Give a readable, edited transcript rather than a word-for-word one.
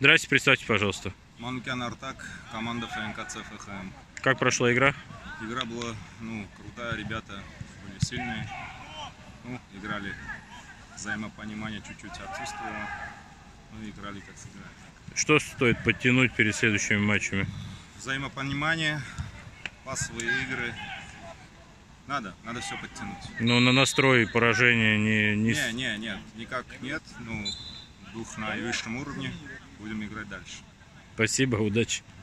Здрасте, представьте, пожалуйста. Манукян Артак, команда ФНКЦ ФХМ. Как прошла игра? Игра была, крутая, ребята были сильные. Играли, взаимопонимание чуть-чуть отсутствовало. Играли как сыграли. Что стоит подтянуть перед следующими матчами? Взаимопонимание, пасовые игры. Надо все подтянуть. Но на настрой поражения Нет, никак нет. Дух на высшем уровне. Будем играть дальше. Спасибо, удачи.